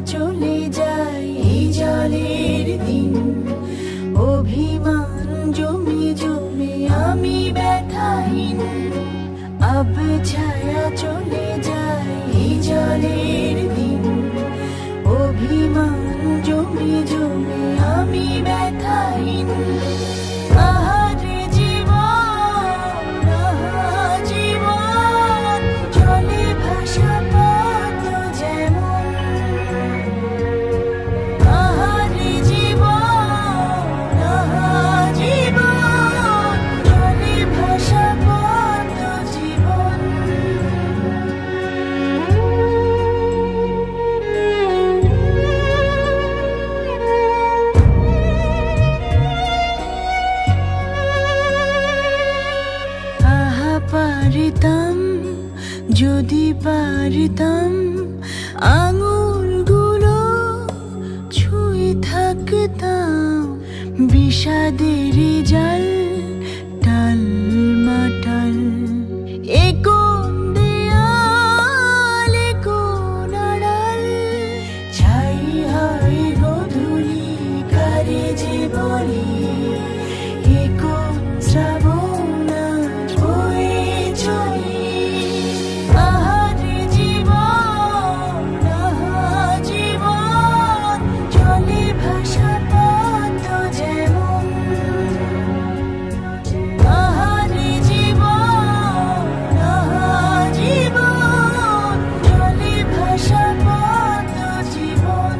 চলে যায় এই জলের দিন। অভিমান জমে জমে আমি ব্যথাহীন, আব ছায়া চলে যায় এই জলের দিন। অভিমান জমে জমে আমি ব্যথাহীন। আহারে জীবন, আহা জীবন, জলে ভাসা পদ্ম যেমন। আহারে জীবন, আহা জীবন, জলে ভাসা পদ্ম জীবন। পারিতাম যদি পারিতাম আঙুলগুলো ছুঁয়ে থাকতাম, বিষাদের জাল টাল মাটাল। এ কোন দেয়াল, এ কোন আড়াল, ছাই হয় গোধূলি কারে যে বলি। এ কোন শ্রাবণ আজ বয়ে চলি। আহারে জীবন, আহা জীবন, জলে ভাসা পদ্ম যেমন। আহারে জীবন, আহা জীবন, জলে ভাসা পদ্ম জীবন।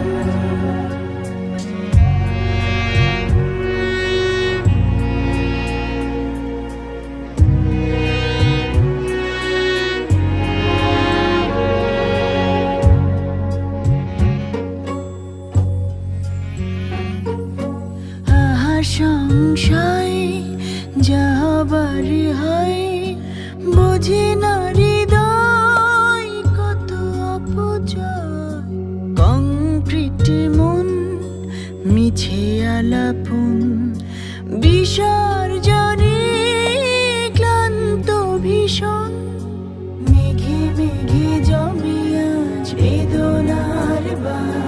সংশয় যাবার হয়, বোঝে না হৃদয় কত অপজয়। কংক্রিট মন মিছে আলাপন, বিসর্জনে ক্লান্ত ভীষণ। মেঘে মেঘে জমে আজ বেদনার বান।